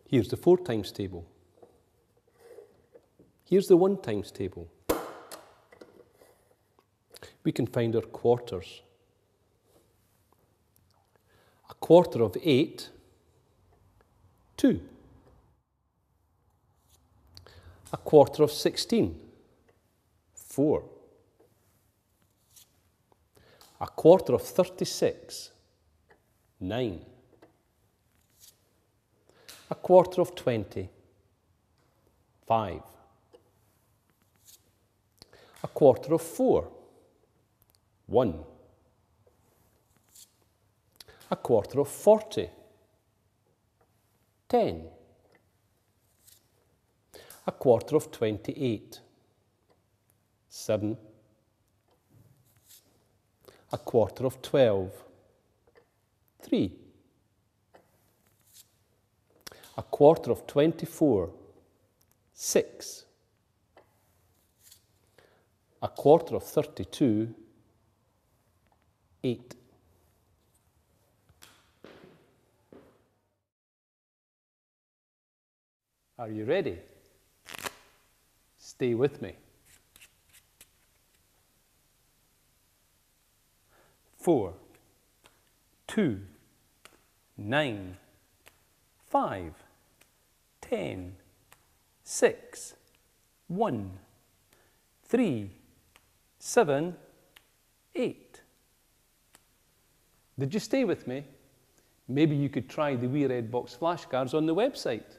Here's the 4 times table. Here's the 1 times table. We can find our quarters. A quarter of 8, 2. A quarter of 16, 4. A quarter of 36, 9. A quarter of 20, 5. A quarter of 4, 1. A quarter of 40, 10. A quarter of 28, 7. A quarter of 12, 3. A quarter of 24, 6. A quarter of 32, 8. Are you ready? Stay with me. 4, 2, 9, 5, 10, 6, 1, 3, 7, 8. Did you stay with me? Maybe you could try the wee red box flashcards on the website.